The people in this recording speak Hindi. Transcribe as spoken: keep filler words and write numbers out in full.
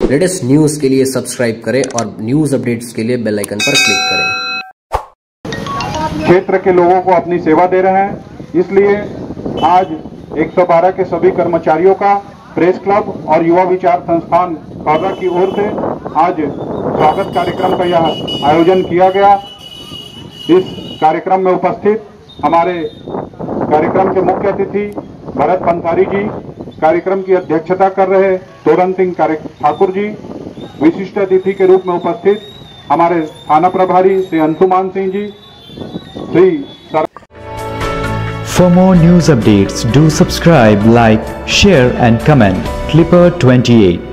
लेटेस्ट न्यूज के लिए सब्सक्राइब करें और न्यूज अपडेट्स के लिए बेल आइकन पर क्लिक करें। क्षेत्र के लोगों को अपनी सेवा दे रहे हैं, इसलिए आज एक सौ बारह के सभी कर्मचारियों का प्रेस क्लब और युवा विचार संस्थान खौर्रा की ओर से आज स्वागत कार्यक्रम का यह आयोजन किया गया। इस कार्यक्रम में उपस्थित हमारे कार्यक्रम के मुख्य अतिथि भरत पंथारी जी, कार्यक्रम की अध्यक्षता कर रहे तोरण सिंह ठाकुर जी, विशिष्ट अतिथि के रूप में उपस्थित हमारे थाना प्रभारी Shri Anshuman Singh ji, Shri sir. For more news updates, do subscribe, like, share and comment. Clipper twenty-eight